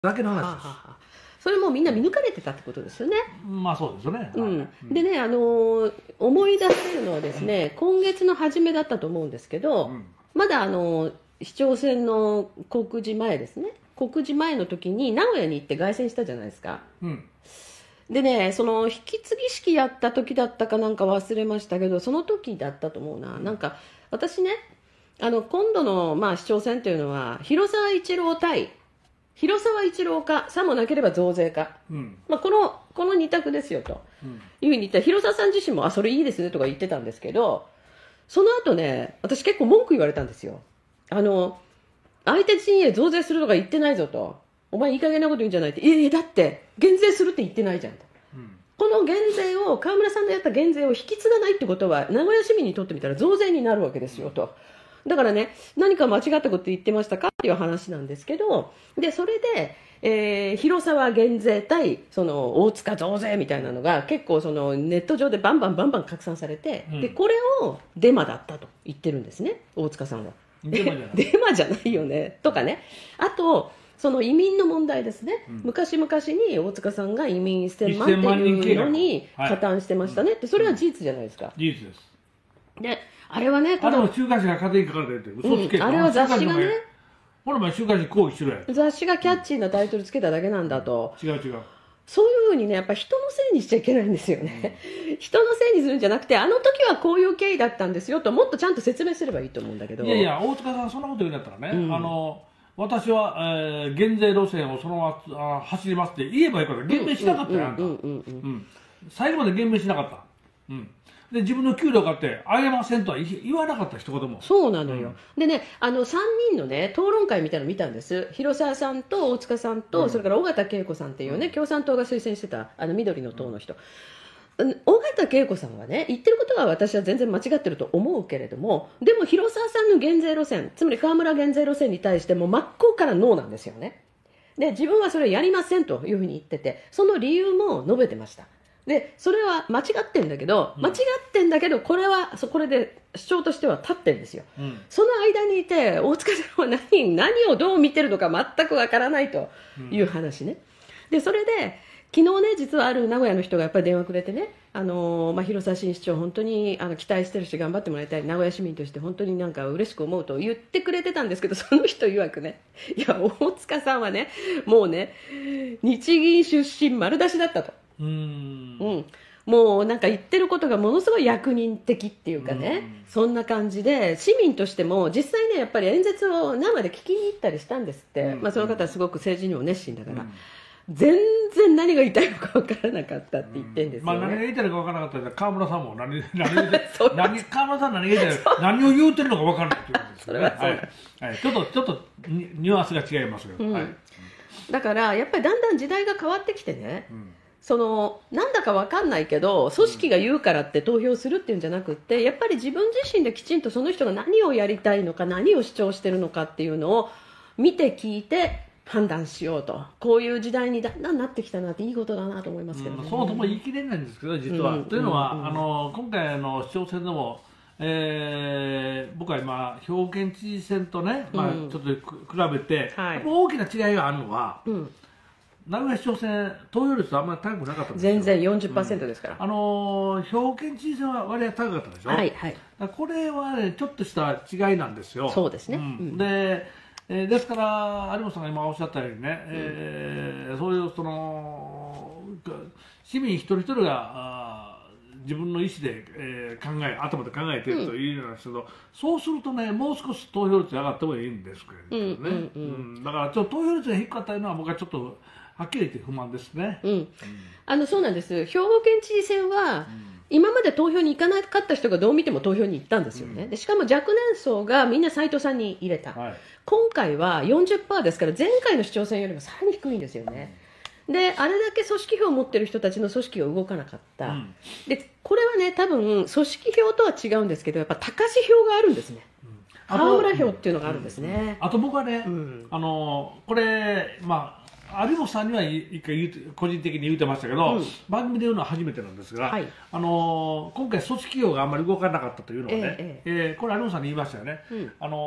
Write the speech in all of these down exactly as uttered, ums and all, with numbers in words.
だけの話です。 はあはあ、それもみんな見抜かれてたってことですよね。 まあそうですよね。 うんはい、 でね、あのー思い出せるのはですね、今月の初めだったと思うんですけど、 うんまだあのー市長選の告示前ですね、告示前の時に名古屋に行って凱旋したじゃないですか。 うんでね、その引き継ぎ式やった時だったかなんか忘れましたけど、その時だったと思うな。なんか私ね、あの今度の、まあ、市長選というのは広沢一郎対広沢一郎か、さもなければ増税か、 うんまあ、このこの二択ですよとうんいうふうに言ったら、広沢さん自身もあそれいいですねとか言ってたんですけど、その後ね、私結構文句言われたんですよ。あの相手陣営増税するとか言ってないぞと、お前いい加減なこと言うんじゃないって、いやいやだって減税するって言ってないじゃんと。 うんこの減税を、河村さんのやった減税を引き継がないってことは、名古屋市民にとってみたら増税になるわけですよと。だからね、何か間違ったこと言ってましたかっていう話なんですけど、でそれで、えー広沢減税対その大塚増税みたいなのが結構そのネット上でバンバンバンバン拡散されて、 うんでこれをデマだったと言ってるんですね、大塚さんは。 デマじゃないデマじゃないよねとかね。あとその移民の問題ですね、 うん昔々に大塚さんが移民せんまんってせんまん人計画いうのにはい加担してましたねって、それは事実じゃないですか。 事実です。 であれはね、こあれもの週刊誌が勝手に書かれてるって嘘つけ、 うんあれは雑誌がね、 ほらお前週刊誌抗議しろや。 雑誌がキャッチーなタイトルつけただけなんだと、 違う違う。 そういうふうにね、やっぱ人のせいにしちゃいけないんですよね、人のせいにするんじゃなくて、あの時はこういう経緯だったんですよと、もっとちゃんと説明すればいいと思うんだけど。 いやいや、大塚さんそんなこと言うんだったらね、 うんあの私は、えー減税路線をそのままあ走りますって言えばいいから減免しなかったよ、あんた。 うんうんうんうんうん最後まで減免しなかった。うんで自分の給料買ってあげませんとは言言わなかった一言も。 そうなのよ、でね、あのさんにんのね討論会みたいなの見たんです。広沢さんと大塚さんと、 うんそれから尾形恵子さんっていうね、共産党が推薦してたあの緑の党の人、うん尾形恵子さんはね言ってることは私は全然間違ってると思うけれども、でも広沢さんの減税路線、つまり河村減税路線に対しても真っ向からノーなんですよね。で自分はそれをやりませんというふうに言ってて、その理由も述べてました。でそれは間違ってんだけど、間違ってんだけどこれはそこれで主張としては立ってるんですよ。 うんその間にいて大塚さんは何何をどう見てるのか全くわからないという話ね。でそれで昨日ね、実はある名古屋の人がやっぱり電話くれてね、あのーまあ、広沢新市長本当にあの期待してるし頑張ってもらいたい、名古屋市民として本当になんか嬉しく思うと言ってくれてたんですけど、その人曰くね、いや大塚さんはねもうね日銀出身丸出しだったと。 うーんうん、もうなんか言ってることがものすごい役人的っていうかね、 うんそんな感じで市民としても実際ねやっぱり演説を生で聞きに行ったりしたんですって、 うんまあ、その方はすごく政治にも熱心だから、 うん全然何が言いたいのか分からなかったって言ってるんですよまあ何がね。 言いたいのか分からなかったら川村さんも何何言うてそう何川村さん何が言いたいの何を言うてるのか分からないっていうことですよね。 それはそうはいはい、ちょっとちょっとニニュアンスが違いますけど、 うんはいだからやっぱりだんだん時代が変わってきてね、 うんそのなんだか分かんないけど組織が言うからって投票するっていうんじゃなくって、やっぱり自分自身できちんとその人が何をやりたいのか何を主張してるのかっていうのを見て聞いて判断しようと、こういう時代にだんだんなってきたなっていいことだなと思いますけどね。 うんそうとも言い切れないんですけど実は、 うんというのは、 うんあの今回の市長選でも、えー僕は今兵庫県知事選とね、まあ、 うんちょっとく比べて、 はいやっぱ大きな違いがあるのはうん、 名古屋市長選投票率はあんまり高くなかったんですよ。 全然 よんじゅっパーセント ですから、 あの兵庫県知事選は割合高かったでしょ、 はいはい、 だからこれは、ね、ちょっとした違いなんですよ。 そうですね、 んうんでえーですから有本さんが今おっしゃったようにね、えーそういうその市民一人一人があー自分の意思で、えー考え頭で考えているというようなんですけど、そうするとねもう少し投票率が上がってもいいんですけどね、 うんうんうんうんだからちょっと投票率が低かったのは僕はちょっとはっきり言って不満ですね。 うん、あのそうなんです。兵庫県知事選は、今まで投票に行かなかった人がどう見ても投票に行ったんですよね、でしかも若年層がみんな斉藤さんに入れた、 はい今回は よんじゅっパーセント ですから前回の市長選よりもさらに低いんですよね。であれだけ組織票を持ってる人たちの組織が動かなかった、 うんでこれはね多分組織票とは違うんですけど、やっぱ高志票があるんですね、 あと河村票っていうのがあるんですね、 あと僕はね、 んあのこれ、まあ、有本さんには一回言うて個人的に言ってましたけど、 うん番組で言うのは初めてなんですが、 はいあの今回、組織票があんまり動かなかったというのはね、 ええーこれ、有本さんに言いましたよね、 うんあの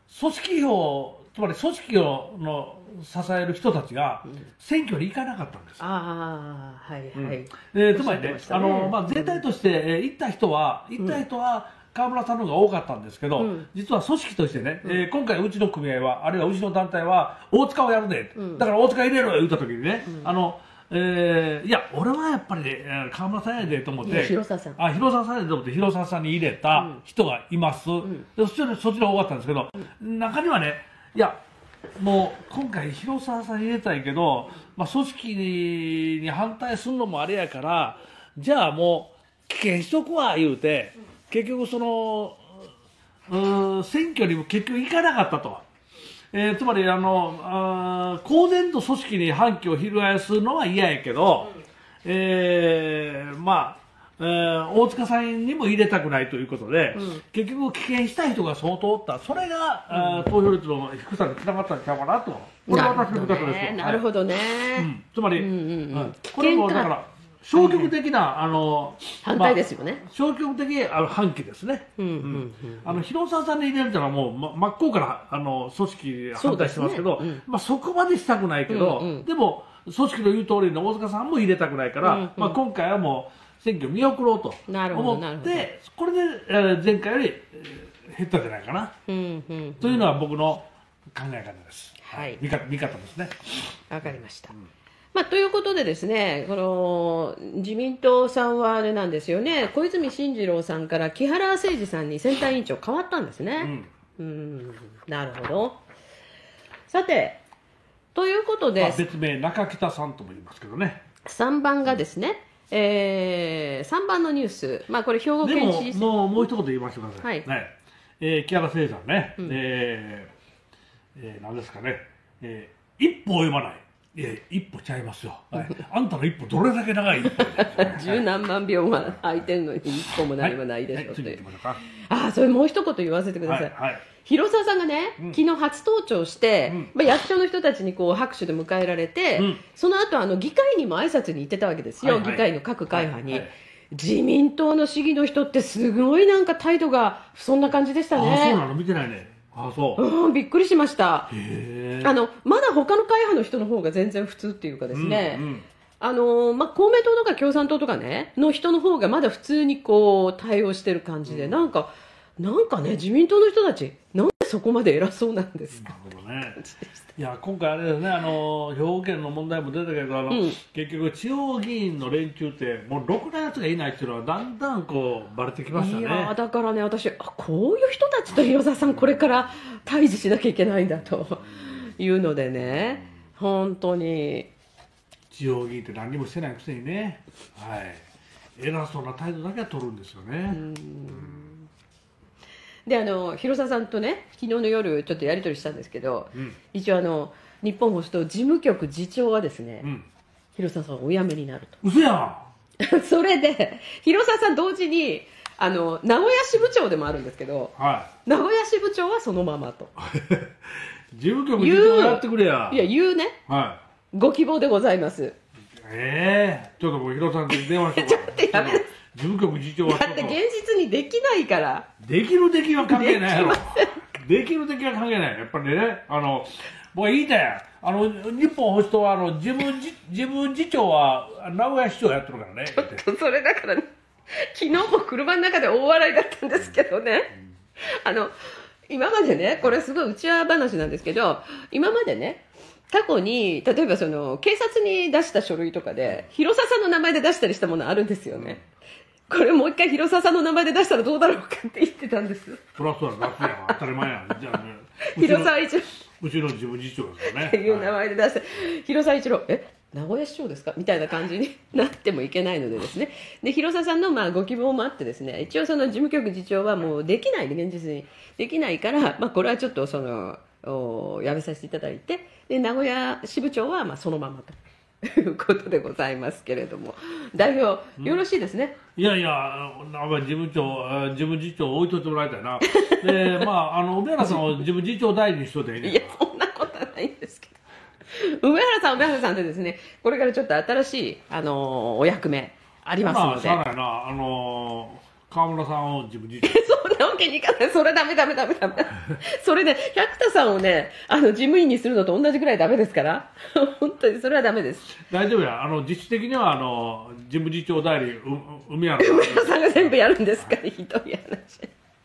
組織票、つまり組織をの支える人たちが選挙に行かなかったんです。 ああ、はいはい。 うんえーつまりね、 おっしゃあってましたねのまあ、全体として、えー行った人は、行った人は河村さんの方が多かったんですけど、 うん実は組織としてね、えー今回、うちの組合は、あるいはうちの団体は、大塚をやるで、 うんだから大塚入れろよ言ったときにね、あのえーいや、俺はやっぱり、ね、えー河村さんやでと思っいやて、 広沢さんあ広沢さんやでと思って、広沢さんに入れた人がいます、 んでそっちのそっちの方が多かったんですけど、中にはね、いや、もう今回、広沢さん入れたいけど、まあ、組織にに反対するのもあれやから、じゃあもう、棄権しとくわ言うて、結局、そのうー選挙にも結局行かなかったと。えーつまりあのあー公然と組織に反旗を翻すのは嫌やけど、えーまあ、えー大塚さんにも入れたくないということで、 うん結局棄権した人が相当おった、それが、あー投票率の低さにつながったんちゃうかなと、これは私の見方ですよ。 なるほどね。 はいうんつまり、 うんうんうんうんこれもだから消極的な、あの反対ですよね。 まあ消極的あの反旗ですね。 うんうんうんあの広沢さんに入れるというのはもう、ま、真っ向からあの組織反対してますけどそうですねまあ、そこまでしたくないけど、 うんうんでも組織の言う通りの大塚さんも入れたくないから、 うんうんまあ、今回はもう選挙見送ろうとなるほど思なるほどってこれで、えー前回より、えー減ったんじゃないかな、 うんうんというのは僕の考え方です。 はい見方見方ですね。 わかりました。まあ、ということでですね、この自民党さんはあれなんですよね、小泉進次郎さんから木原誠二さんに選対委員長変わったんですうね。 んうん、なるほど。さて、ということで、 まあ、別名中北さんとも言いますけどね。 さんばんがですね、えー、さんばんのニュース、まあ、これ兵庫でも県知事選もうもう一言言いましてください。 はいねえー木原誠さんね、 うんえーえー、なんですかね、えー、一歩及ばない。いや一歩ちゃいますよ、はい、あんたの一歩どれだけ長い一歩十何万秒が空いてるのに一歩も何もないでしょうとはいはい、次いう行きましょうか。 ああ、それもう一言言わせてください。 はいはい広沢さんがね、 うん昨日初登庁して、 うんまあ、役所の人たちにこう拍手で迎えられて、 うんその後あの議会にも挨拶に行ってたわけですよ、 はいはい議会の各会派に、 はいはい自民党の市議の人ってすごいなんか態度がそんな感じでしたああそうなね。 の見てないね。ああそう。 うん、びっくりしました。 へえ。 あのまだ他の会派の人の方が全然普通っていうかですね、 うんうんあのまあ、公明党とか共産党とかねの人の方がまだ普通にこう対応してる感じで、なんかなんかね自民党の人たちなんでそこまで偉そうなんですか。 なるほどね。いや今回あれですね、あの兵庫県の問題も出たけどあの、 うん結局地方議員の連中ってもうろくなやつがいないっていうのはだんだんこうバレてきましたいね。 やーだからね私あこういう人たちと広沢さんこれから対峙しなきゃいけないんだというのでね本当に地方議員って何にもしてないくせにね、はい、偉そうな態度だけは取るんですよね。 であの広沢さんとね昨日の夜ちょっとやり取りしたんですけど、 うん一応あの日本放送事務局次長はですね、 うん、 広沢さんお辞めになる嘘やとそれで広沢さん同時にあの名古屋支部長でもあるんですけどん、は名古屋支部長はそのままとい、事務局事長やってくれや。 いや言うねはご希望でございますい、ええちょっともう広さんに電話しようか。 ちょっとやめて事務局次長はちょっとだって現実にできないからできるできは関係ないやろ。できるできは関係ない。やっぱりね、あの、僕は言いたいやん。あの、日本保守党は、あの、自分じ、自分次長は、名古屋市長やってるからね。 それだから、ね、昨日も車の中で大笑いだったんですけどね、あの今までねこれすごい内輪話なんですけど今までね過去に例えばその警察に出した書類とかで広沢さんの名前で出したりしたものあるんですよね、これもう一回広沢さんの名前で出したらどうだろうかって言ってたんですそりゃそうや、出すやん。当たり前やん。じゃあね、 広沢一郎うちの自分次長ですよね。 っていう名はい前で出して、広沢一郎え名古屋市長ですかみたいな感じになってもいけないのでですねで広沢さんのまあご希望もあってですね一応その事務局次長はもうできないで現実にできないから、まあ、これはちょっとそのお辞めさせていただいてで名古屋支部長はまあそのままということでございますけれども代表よろしいですね、 いやいや、なんか事務長、あ事務次長置いといてもらいたいな。で、まあ、あの、梅原さんを事務次長代理にしといていいねいやそんなことはないんですけど梅原さん梅原さんでですねこれからちょっと新しい、あのーお役目ありますまあ、 ので、 しゃあないな。あの、川村さんを事務次長。 そんなわわけにいかない。それダメダメダメダメ。それね、百田さんをね、あの、事務員にするのと同じぐらいダメですから。本当に、それはダメです。 大丈夫や。あの、実質的には、あの、事務次長代理、う海原梅原さんが全部やるんですか、ひどい話。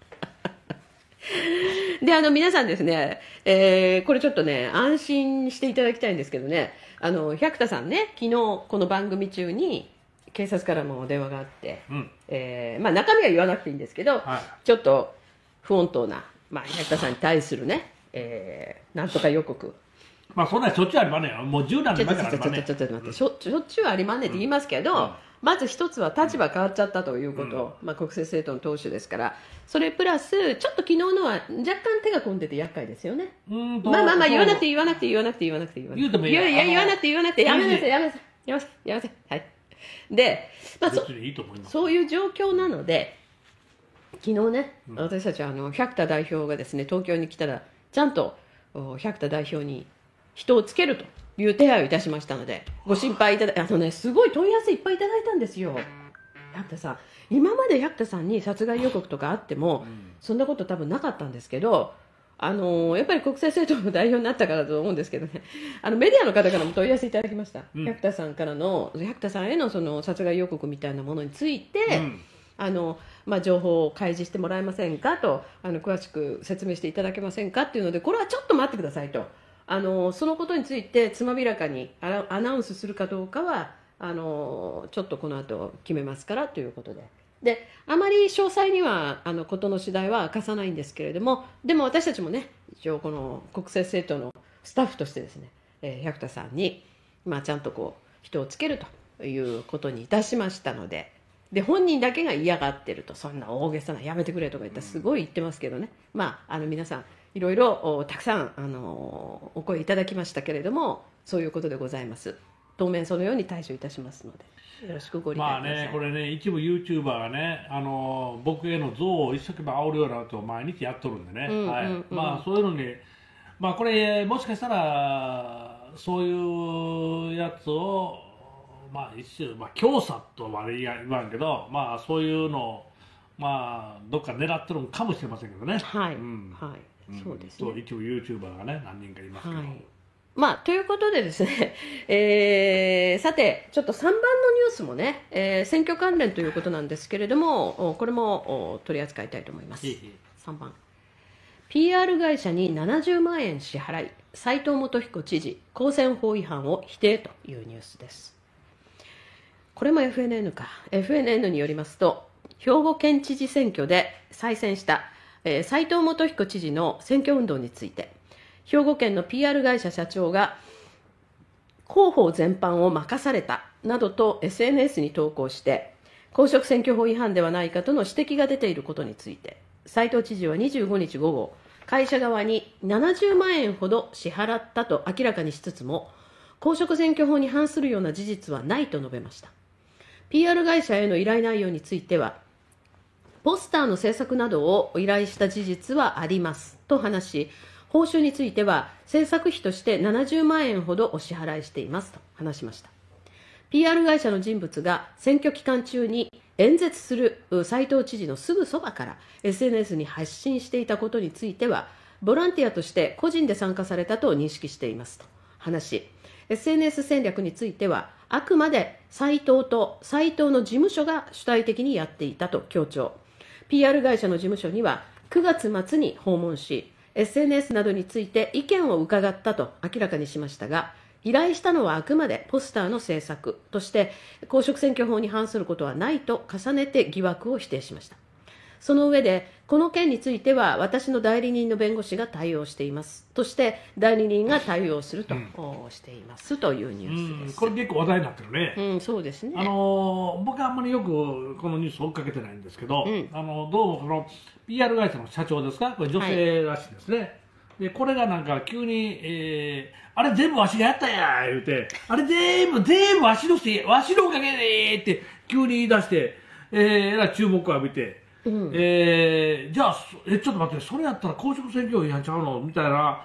で、あの、皆さんですね、えー、これちょっとね、安心していただきたいんですけどね、あの、百田さんね、昨日、この番組中に、警察からも電話があって、うん、えー、まあ中身は言わなくていいんですけど、はい、ちょっと不穏当な、まあ、百田さんに対するね、えー、なんとか予告。 まあそんなしょっちゅうありまんねん。もう十何年前からありまんねん。 ちょっと待って、しょっちゅうありまんねんって言いますけど、うん、まず一つは立場変わっちゃったということ、うん、まあ国政政党の党首ですから、それプラス、ちょっと昨日のは若干手が込んでて厄介ですよね。うんまあまあまあ言わなくて言わなくて言わなくて言わなくて言わなくて。言うてもいい。いやいや言わなくて言わなくて、やめなさいやめなさい。やめなさいやめなさい。はい。で、まあ、そ, そういう状況なので、昨日ね、うん、私たちはあの百田代表がですね東京に来たら、ちゃんと百田代表に人をつけるという手配をいたしましたので、ご心配いただあのね、すごい問い合わせいっぱいいただいたんですよ。百田さん、今まで百田さんに殺害予告とかあっても、うん、そんなこと多分なかったんですけど、あのー、やっぱり国政政党の代表になったからだと思うんですけどね、あのメディアの方からも問い合わせいただきました、うん、百田さんからの、百田さんへのその殺害予告みたいなものについて、うん、あのまあ、情報を開示してもらえませんかと、あの詳しく説明していただけませんかっていうので、これはちょっと待ってくださいと、あのそのことについてつまびらかにアナウンスするかどうかは、あのちょっとこの後決めますからということで。であまり詳細にはあの事の次第は明かさないんですけれども、でも私たちもね、一応この国政政党のスタッフとしてですね、えー、百田さんに、まあ、ちゃんとこう人をつけるということにいたしましたので、で本人だけが嫌がってると、そんな大げさなやめてくれとか言ったらすごい言ってますけどね、まあ、あの皆さんいろいろたくさんあのお声いただきましたけれども、そういうことでございます。当面そのように対処いたしますので、よろしくご理解ください。 まあね、これね、一部 ユーチューバーがね、あの僕への憎悪を一生懸命煽るようなことを毎日やっとるんでね、まあそういうのに、まあこれもしかしたらそういうやつを、まあ一種、まあ強さとまで言わんけど、まあそういうのをまあどっか狙ってるのかもしれませんけどね。 はい、うん、はい、うん、そうですね。 一部 ユーチューバーがね、何人かいますけど。はい、 まあ、ということでですね、えー、さて、ちょっとさんばんのニュースもね、えー、選挙関連ということなんですけれども、これも取り扱いたいと思います。いいさんばん、ピーアール 会社にななじゅうまんえん支払い、斉藤元彦知事、公選法違反を否定というニュースです。これも エフエヌエヌ か。エフエヌエヌ によりますと、兵庫県知事選挙で再選した、えー、斉藤元彦知事の選挙運動について、兵庫県の ピーアール 会社社長が広報全般を任されたなどと エスエヌエス に投稿して、公職選挙法違反ではないかとの指摘が出ていることについて、斉藤知事はにじゅうごにち午後、会社側にななじゅうまんえんほど支払ったと明らかにしつつも、公職選挙法に反するような事実はないと述べました。ピーアール 会社への依頼内容については、ポスターの制作などを依頼した事実はありますと話し、報酬については制作費としてななじゅうまんえんほどお支払いしていますと話しました。 ピーアール 会社の人物が選挙期間中に演説する斉藤知事のすぐそばから エスエヌエス に発信していたことについては、ボランティアとして個人で参加されたと認識していますと話し、 エスエヌエス 戦略についてはあくまで斉藤と斉藤の事務所が主体的にやっていたと強調。 ピーアール 会社の事務所にはくがつ末に訪問し、エスエヌエス などについて意見を伺ったと明らかにしましたが、依頼したのはあくまでポスターの制作として、公職選挙法に反することはないと重ねて疑惑を否定しました。その上で、この件については私の代理人の弁護士が対応していますとして、代理人が対応すると、うん、していますというニュースです。 これ結構話題になってるね。 うん、そうですね。 あの僕はあんまりよくこのニュースを追っかけてないんですけど、うん、あのどうもこの ピーアール 会社の社長ですか、これ女性らしいですね。はい、でこれがなんか急に、えー、あれ全部わしがやったんや言うて、あれ全部全部わしのせい、わしのおかげでって急に言い出して、えー、えらい注目を浴びて、うん、えー、じゃあえちょっと待って、それやったら公職選挙法違反ちゃうのみたいな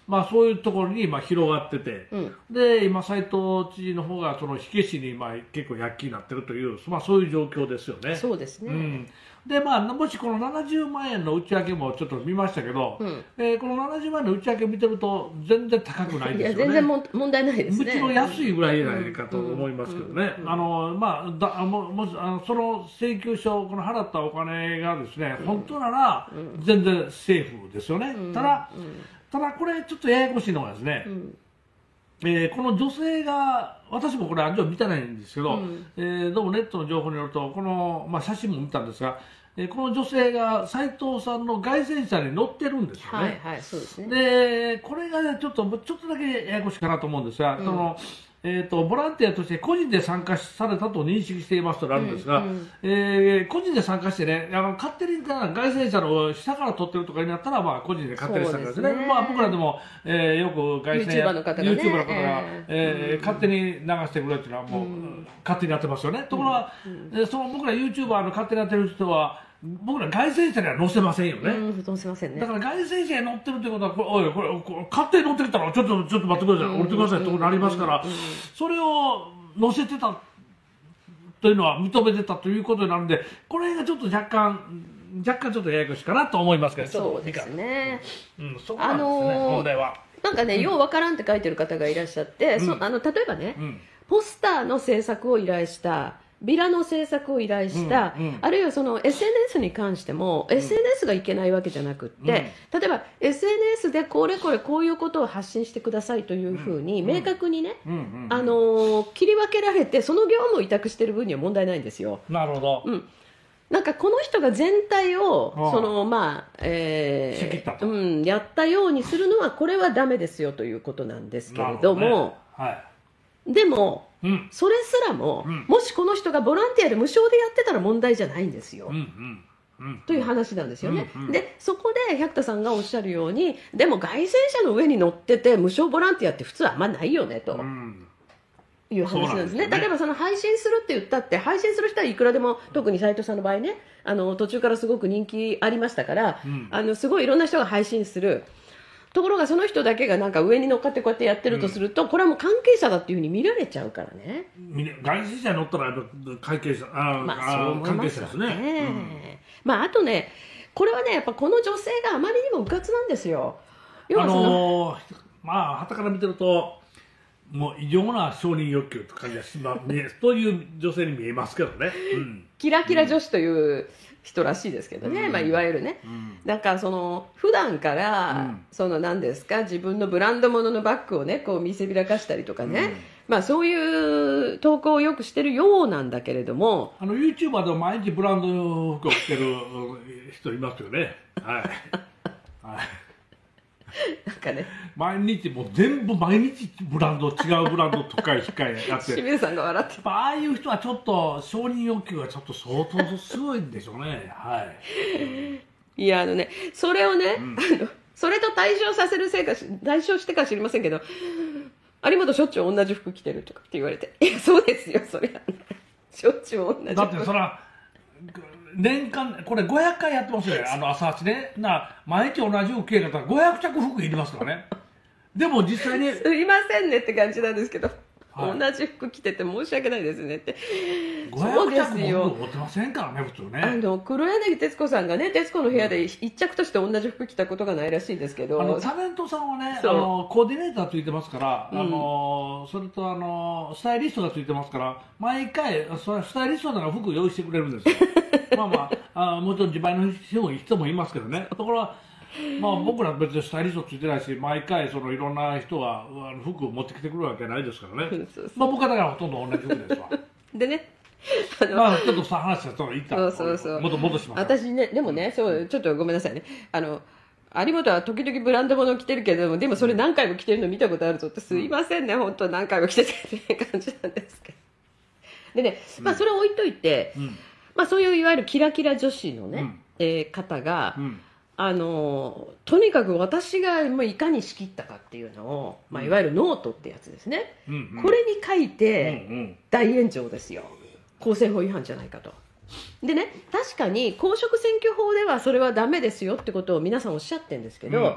まあ、そういうところにまあ広がってて、 うんで今、斉藤知事の方がその火消しにまあ結構躍起になってるという、まあ、そういう状況ですよね。 そうですね、 うんでまあ、もしこのななじゅうまんえんの内訳もちょっと見ましたけど、 うんえーこのななじゅうまんえんの内訳を見てると全然高くないいですよね。 や全然もん問題ないですね。 むしろ安いぐらいじゃないかと思いますけどね、 うんうんあのまあ、だあももしあのその請求書、この払ったお金がですね、本当なら全然セーフですよね、 うんただ、 うんただこれ、ちょっとややこしいのがですね、 うんえーこの女性が、私もこれ、案上見てないんですけど、 うんえーどうもネットの情報によると、この、まあ、写真も見たんですが、えーこの女性が斉藤さんの凱旋車に乗ってるんですよね。 はいはいそうですね。 でこれが、ね、ちょっとちょっとだけややこしいかなと思うんですが、 うんそのえー、とボランティアとして個人で参加されたと認識していますとなるんですが、 うんうんえー個人で参加してね、あの勝手に凱旋車の下から撮ってるとかになったら、まあ、個人で勝手に参加ですね、 そうですねまあ、僕らでも、えーよく凱旋 YouTuber の方がね YouTuber の方が、 えーえーうん勝手に流してくれっていうのはもう、 うん勝手にやってますよね。ところが、えーその僕ら YouTuber の勝手にやってる人は僕ら凱旋車には乗せませんよね。 うんどうしませんね。 だから凱旋車に乗ってるということは、これおいこれこれ勝手に乗ってきたらちょっとちょっと待ってください、降りてくださいってことになりますから、 うんうんうんそれを乗せてたというのは認めてたということになるんで、これがちょっと若干若干ちょっとややこしいかなと思いますけど、ちょっとそうですね。 うん、そこなんですね、 あのー問題は。 なんかね、ようわからんって書いてる方がいらっしゃって、 うんそあの例えばね、 うんポスターの制作を依頼したビラの制作を依頼した、 うんうんあるいはその エスエヌエス に関しても、エスエヌエス がいけないわけじゃなくって、例えば エスエヌエス でこれこれこういうことを発信してくださいというふうに明確にね、 うんうんうんあのー切り分けられてその業務を委託している分には問題ないんですよ。 なるほど、 うんなんかこの人が全体をああそのまあえ仕切ったとーうん、やったようにするのはこれはダメですよということなんですけれども、 なるほどねはいでもうんそれすらも、 うんもしこの人がボランティアで無償でやってたら問題じゃないんですよ、 うんうんうんという話なんですよね、 うんうんでそこで百田さんがおっしゃるようにでも凱旋車の上に乗ってて無償ボランティアって普通あんまないよねとうんいう話なんですね。 そうなんですよね例えばその配信するって言ったって配信する人はいくらでも特に斉藤さんの場合ねあの途中からすごく人気ありましたから、 うんあのすごいいろんな人が配信するところがその人だけがなんか上に乗っかってこうやってやってるとすると、これはもう関係者だっていうふうに見られちゃうからね。 みんな外人車に乗ったらやっぱ関係者あ、 まあそう思い関係ますよ者ですね。 ね。まああとねこれはねやっぱこの女性があまりにもうかつなんですよ。要あはその、 のーまあ傍から見てるともう異常な承認欲求と感じがしま見えという女性に見えますけどね。うんキラキラ女子という人らしいですけどね、 うんまあ、いわゆるね、 うんなんかその普段から、 うんその何ですか自分のブランド物のバッグをねこう見せびらかしたりとかね、 うんまあ、そういう投稿をよくしてるようなんだけれどもあの YouTuber でも毎日ブランドの服を着てる人いますよね。はい。はい。 なんかね毎日もう全部毎日ブランド違うブランドとか引っかえやって。 清水さんが笑ってやっぱああいう人はちょっと承認欲求がちょっと相当すごいんでしょうね。はい。 いやあのねそれをね、 んあのそれと対象させるせいかし対象してか知りませんけど有本しょっちゅう同じ服着てるとかって言われていやそうですよそりゃしょっちゅう同じ服だってそら年間これごひゃっかいやってますよね。あの朝八ね。な毎日同じ服着え方ごひゃくちゃく服いりますからね。でも実際にすいませんねって感じなんですけど、 はい同じ服着てて申し訳ないですねってごひゃく着も服持ってませんからね普通ね。 あの黒柳徹子さんがね徹子の部屋で一着として同じ服着たことがないらしいですけど、 あのタレントさんはね、あそうのコーディネーターついてますから、 うんあのそれとあのスタイリストがついてますから、毎回それスタイリストが服用意してくれるんですよ。まあまあ、あもちろん自前の人も人もいますけどね。ところがまあ僕ら別にスタイリストついてないし、毎回そのいろんな人があの服を持ってきてくるわけないですからね。 そうそうまあ僕はだからほとんど同じ服ですわ。 でねあの、 まあちょっとさ話はその一旦そうそうそう元戻します。 私ねでもねそうちょっとごめんなさいねあの有本は時々ブランド物を着てるけれどもでもそれ何回も着てるの見たことあるぞってすいませんね本当何回も着ててっていう感じなんですけどでね、まあ、それを置いといて、 うんまあ、そういういわゆるキラキラ女子のね、 うんえー方が、 うんあのとにかく私がもういかに仕切ったかっていうのを、まあ、いわゆるノートってやつですね、 うんうんこれに書いてうんうん大炎上ですよ公選法違反じゃないかと。でね確かに公職選挙法ではそれはダメですよってことを皆さんおっしゃってるんですけど、 うん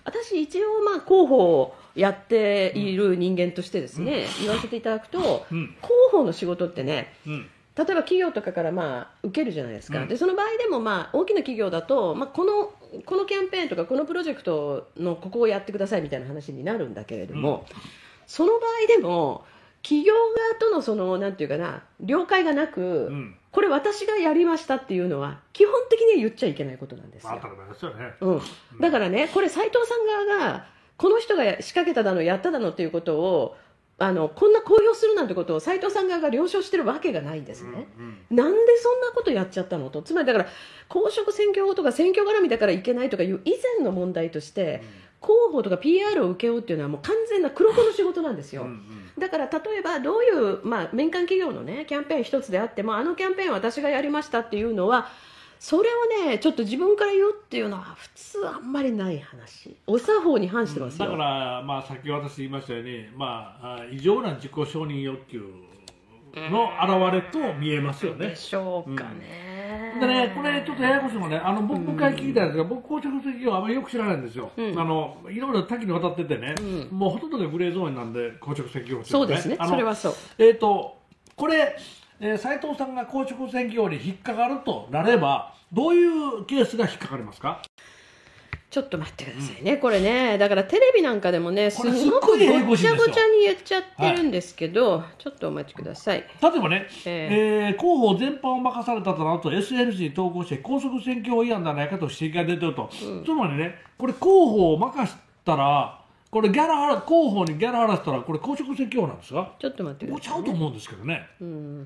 私一応まあ広報をやっている人間としてですね、言わせていただくと、 うん広報の仕事ってね、 うん例えば企業とかからまあ受けるじゃないですか、 うんでその場合でもまあ大きな企業だと、まあ、このこのキャンペーンとかこのプロジェクトのここをやってくださいみたいな話になるんだけれども、その場合でも企業側とのそのなんていうかな了解がなく、 うんこれ私がやりましたっていうのは基本的には言っちゃいけないことなんですよ。 当たり前ですよね。 うん、だからね、これ斉藤さん側がこの人が仕掛けただのやっただのっていうことをあのこんな公表するなんてことを斉藤さん側が了承してるわけがないんですね、 うんなんでそんなことやっちゃったのと、つまりだから公職選挙法とか選挙絡みだからいけないとかいう以前の問題として、広報とか ピーアール を請け負うっていうのはもう完全な黒子の仕事なんですよ、 うんうんだから例えばどういう、まあ、民間企業の、ね、キャンペーン一つであってもあのキャンペーンは私がやりましたっていうのはそれをねちょっと自分から言うっていうのは普通あんまりない話、お作法に反してますよ。 だから、まあ、さっき私言いましたように、まあ、あ異常な自己承認欲求の表れと見えますよね。 でしょうかね、 でね、これちょっとややこしいのがね、あの僕も一回聞いたんですが、僕、公職責業あまりよく知らないんですよ、 うんあのいろいろ多岐にわたっててね、 うんもうほとんどがグレーゾーンなんで、公職責業っていのはそうですね、 あのそれはそう。 えー、とこれ、えー、斉藤さんが公職選挙法に引っかかるとなれば、どういうケースが引っかかりますか？ ちょっと待ってくださいね、これね、だからテレビなんかでもね、すこれすっごくごいややこしいんですよごちゃごちゃに言っちゃってるんですけど、ちょっとお待ちください。 例えばね、 ええー広報全般を任されたとなると エスエヌジー に投稿して公職選挙法違反ではないかと指摘が出てると、つまりね、これ広報を任したら、これギャラ払広報にギャラ払ったら、これ公職選挙法なんですか？ ちょっと待ってくもうださい、ね。 ちゃうと思うんですけどね。 うん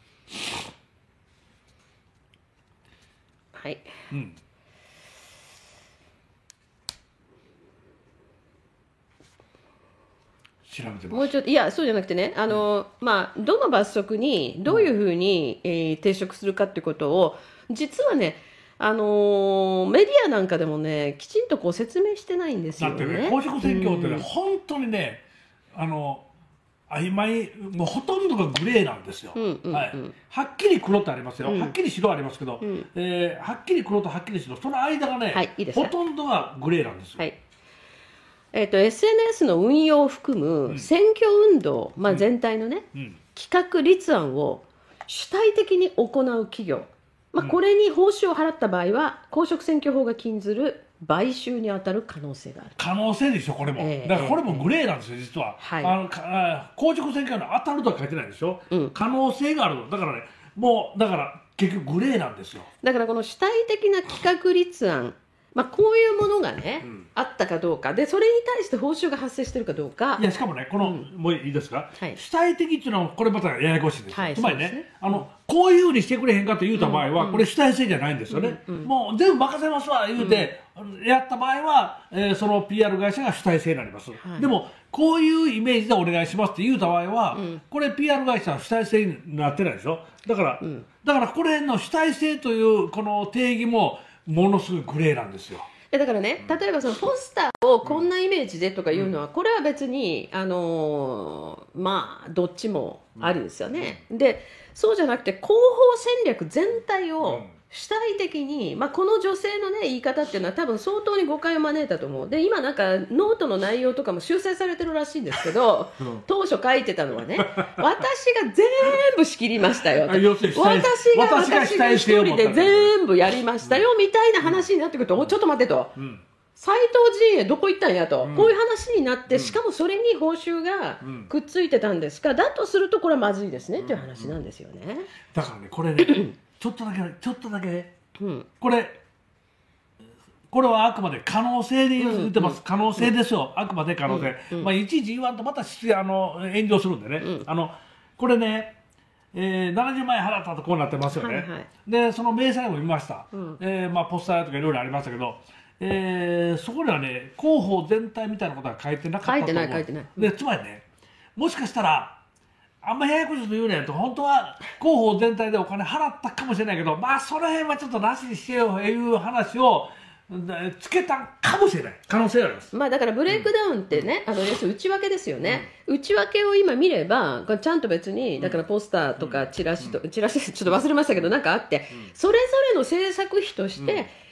はい、 うん調べてます。 もうちょっと、いや、そうじゃなくてね、あのまあ、どの罰則にどういうふうに、えー抵触するかってことを、実はね、あのーメディアなんかでもね、きちんとこう説明してないんですよだってね、 ね。 公職選挙法ってね、 うん本当にね、あの曖昧、もうほとんどがグレーなんですよ、 うんうんうんはい、はっきり黒ってありますよ、 うんはっきり白ありますけど、 うんえーはっきり黒とはっきり白、その間がね、 はいいいですかほとんどがグレーなんですよ。 はい、えー、と エスエヌエス の運用を含む選挙運動、まあ、全体の、ねうん企画立案を主体的に行う企業、まあ、 うんこれに報酬を払った場合は公職選挙法が禁ずる買収に当たる可能性がある。 可能性でしょ、これも、 ええだからこれもグレーなんですよ、実は。 はいあのかあ公職選挙の当たるとは書いてないでしょ、 うん可能性があるの、だからね、もうだから結局グレーなんですよ。 だからこの主体的な企画立案、まあ、こういうものがね、 うんあったかどうかで、それに対して報酬が発生しているかどうか。 いやしかもね、この、 うんもういいですか、 はい主体的っていうのは、これまたややこしいんですよ、 はいつまりね、 そうですねあのこういうふうにしてくれへんかと言うた場合は、 うんうんこれ、主体性じゃないんですよね、 うんうんもう全部任せますわ言うて、やった場合は、えーその ピーアール 会社が主体性になります、 はいでも、こういうイメージでお願いしますって言うた場合は、 うんこれ、ピーアール 会社は主体性になってないでしょ、だから、 うんだからこれの主体性というこの定義も、ものすごいグレーなんですよ。 えだからね、例えばそのポスターをこんなイメージでとかいうのは、これは別に、あのーまあ、どっちもありですよね、でそうじゃなくて、広報戦略全体うをん主体的に、まあ、この女性の、ね、言い方っていうのは、多分相当に誤解を招いたと思う、で今、なんかノートの内容とかも修正されてるらしいんですけど、 うん当初書いてたのはね、私が全部仕切りましたよと、 あ要するに主体私が私が主体私が一人で性を持った全部やりましたよみたいな話になってくると、おちょっと待ってと。 うん斉藤陣営どこ行ったんやと、 うんこういう話になって、 うんしかもそれに報酬がうんくっついてたんですか、だとするとこれはまずいですねっていう話なんですよね。 だからね、これね、ちょっとだけ、ちょっとだけね、 うんこれ、これはあくまで可能性で言ってます、可能性ですよ、あくまで可能性、 うんうんまあ、いちいち言わんとまたしあの炎上するんでね、 うんあのこれね、えー、ななじゅうまんえん払ったとこうなってますよね、 はいはいでその明細も見ました、 うんえーまあ、ポスターとかいろいろありましたけど、えーそこにはね、広報全体みたいなことは書いてなかったと思う。 書いてない書いてないでつまりね、もしかしたら、あんまややこしいこと言うねんと、本当は広報全体でお金払ったかもしれないけど、まあその辺はちょっとなしにしてよという話をでつけたかもしれない、可能性があります。 まあ、だからブレイクダウンってね、あの要するに内訳ですよね、内訳を今見れば、これちゃんと別に、だからポスターとかチラシと、チラシちょっと忘れましたけど、なんかあって、それぞれの制作費として、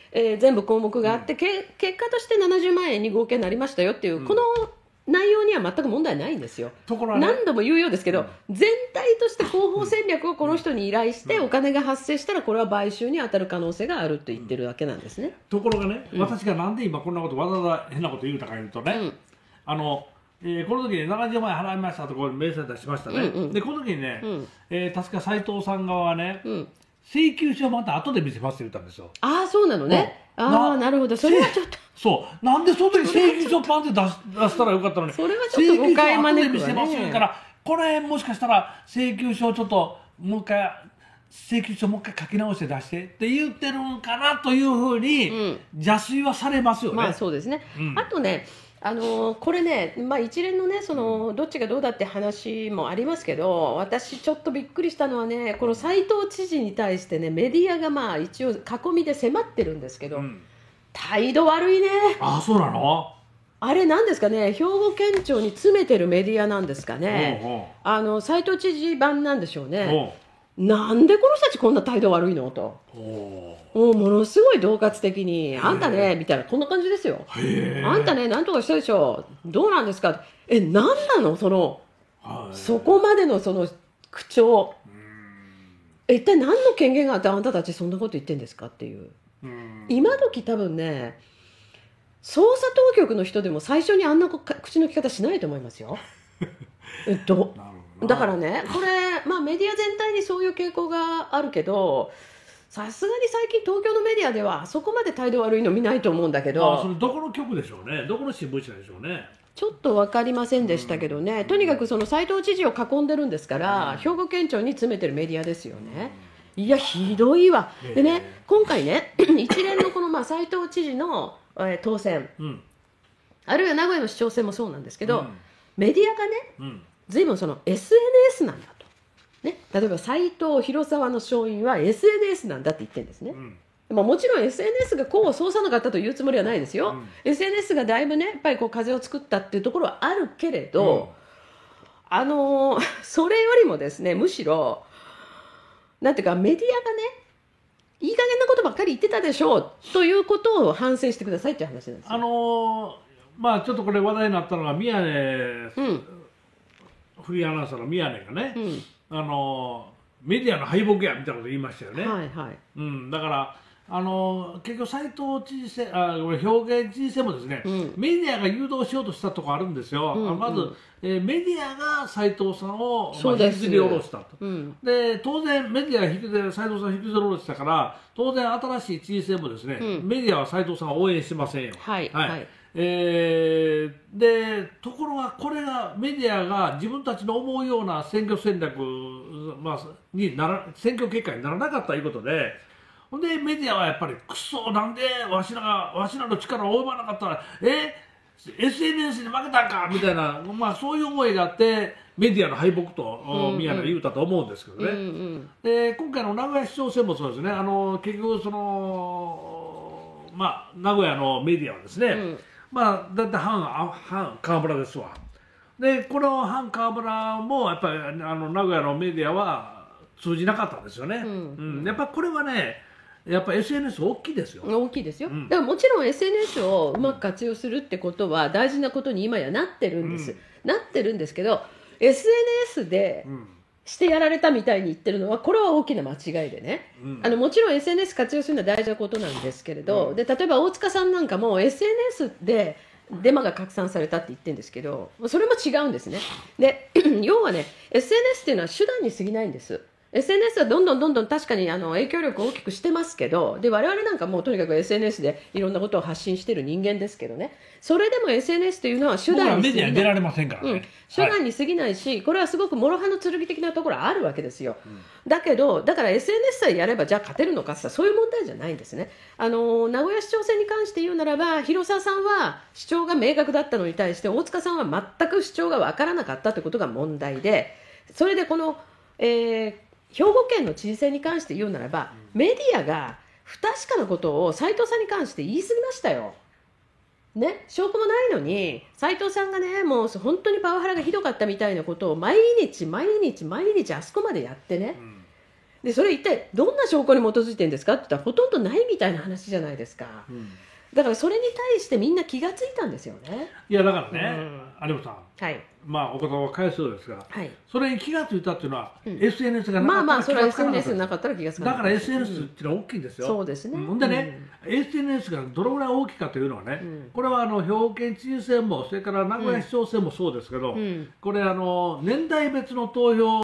えー全部項目があって、け結果としてななじゅうまんえんに合計になりましたよっていう、 うんこの内容には全く問題ないんですよ。 ところがね、 何度も言うようですけど、全体として広報戦略をこの人に依頼してお金が発生したらこれは買収に当たる可能性があると言ってるだけなんですね。 ところがね、 うん私がなんで今こんなことわざわざ変なこと言うたか言うとね、 うんあのえーこの時にななじゅうまんえん払いましたところ明細出しましたね、 うんうんでこの時にね、 うんえー確か斉藤さん側はね、 うん、 請求書をまた後で見せますって言ったんですよ。 ああそうなのね、 うんああななるほど、それはちょっとそうなんでその時請求書パンって出し出したらよかったのに、 それはちょっと誤解招くわね請求書後で見せます言うからこの辺もしかしたら請求書をちょっともう一回請求書もう一回書き直して出してって言ってるんかなというふうにうん邪推はされますよね。 まあそうですね、 うんあとねあのーこれね、まあ、一連のねそのどっちがどうだって話もありますけど、私ちょっとびっくりしたのはね、この斉藤知事に対してねメディアがまあ一応囲みで迫ってるんですけど、 うん態度悪いね。 ああそうなの、 あれなんですかね、兵庫県庁に詰めてるメディアなんですかね、 おうあの斉藤知事版なんでしょうおうね。なんでこの人たちこんな態度悪いのと、 おうおもうものすごい恫喝的に、あんたねみたいな、こんな感じですよ。 うへえあんたね、なんとかしたでしょ、どうなんですか、え、なんなの、その、 はいそこまでのその口調、 うんえ一体何の権限があって、あんたたちそんなこと言ってんですかっていう、 うん今時多分ね、捜査当局の人でも最初にあんなこか口の利き方しないと思いますよ。えっとなるほどなだからね、これ、まあ、メディア全体にそういう傾向があるけど、さすがに最近、東京のメディアでは、あそこまで態度悪いの見ないと思うんだけあそど、 れどこの局でしょうね、どこの新聞社でしょうね。 ちょっと分かりませんでしたけどね、とにかくその斉藤知事を囲んでるんですから、 うん兵庫県庁に詰めてるメディアですよね。いや、ひどいわ。でね、今回ね、一連のこのまあ斉藤知事の、えー当選、 うんあるいは名古屋の市長選もそうなんですけど、 うんメディアがね、 うんずいぶんその エスエヌエス なんだと、ね、例えば斉藤、広沢の勝因は エスエヌエス なんだって言ってるんですね。 うんまあ、もちろん エスエヌエス が功を奏さなかったというつもりはないですよ、 うんエスエヌエス がだいぶねやっぱりこう風を作ったっていうところはあるけれど、あのーそれよりもですねむしろなんていうかメディアがねいい加減なことばっかり言ってたでしょうということを反省してくださいっていう話なんですよ。 あのーまあちょっとこれ話題になったのが宮根うんフリーアナウンサーの宮根がね、 うんあのーメディアの敗北やみたいなこと言いましたよね。 はいはいうん、だからあのー結局斉藤知事選あこれ兵庫県知事選もですね、 うんメディアが誘導しようとしたところあるんですよ。 うんあのまず、 うんえーメディアが斉藤さんを、まあ、 そうです引きずり下ろしたと。 うんで当然メディアが引きずり斉藤さんを引きずり下ろしたから当然新しい知事選もですね、 うんメディアは斉藤さんを応援してませんよ。 はいはいえーでところがこれがメディアが自分たちの思うような選挙戦略、まあ、になら選挙結果にならなかったということでほんでメディアはやっぱりくそなんでわしらがわしらの力を及ばなかったらえエスエヌエス に負けたんかみたいな、まあ、そういう思いがあってメディアの敗北と、 うんうん宮根が言うたと思うんですけどね。 うんうんで今回の名古屋市長選もそうですね、あの結局その、まあ、名古屋のメディアはですね、 うんまあ、だって反あ反川村ですわ。でこの反川村もやっぱりあの名古屋のメディアは通じなかったんですよね。 うんうんやっぱりこれはねやっぱ エスエヌエス 大きいですよ。 大きいですよ、 うんだからもちろん エスエヌエス をうまく活用するってことは大事なことに今やなってるんです、 うんなってるんですけど エスエヌエス でうんしてやられたみたいに言ってるのはこれは大きな間違いでね、 うんあのもちろん エスエヌエス 活用するのは大事なことなんですけれど、 うんで例えば大塚さんなんかも エスエヌエス でデマが拡散されたって言ってるんですけどそれも違うんですね。で要はね エスエヌエス っていうのは手段に過ぎないんです。エスエヌエス はどんどんどんどん確かにあの影響力を大きくしてますけどで我々なんかもうとにかく エスエヌエス でいろんなことを発信している人間ですけどねそれでも エスエヌエス というのは手僕ら段に過ぎないメディアに出られませんからね。 うん、手段に過ぎないし、これはすごく諸刃の剣的なところはあるわけですよ、だけどだから エスエヌエス さえやればじゃあ勝てるのかって言ったらそういう問題じゃないんですね。あの名古屋市長選に関して言うならば広沢さんは主張が明確だったのに対して大塚さんは全く主張が分からなかったということが問題でそれでこの、えー兵庫県の知事選に関して言うならば、メディアが不確かなことを斉藤さんに関して言い過ぎましたよ。ね、証拠もないのに斉藤さんがねもう本当にパワハラがひどかったみたいなことを毎日毎日毎日あそこまでやってね、 でそれ一体どんな証拠に基づいてるんですかって言ったらほとんどないみたいな話じゃないですか、うん、だからそれに対してみんな気がついたんですよね。 いやだからね、うん、有本さん、 はい、 まあお言葉を返すようですが、はい、それに気がついたっていうのは、うん、エスエヌエス がなかったら、 まあまあそれは エスエヌエス なかったら気がつかなかった。だから エスエヌエス っていうのは大きいんですよ。 そうですね。 ほんでね、うん、エスエヌエス がどのぐらい大きいかというのはね、うん、これはあの兵庫県知事選もそれから名古屋市長選もそうですけど、うん、これあの年代別の投票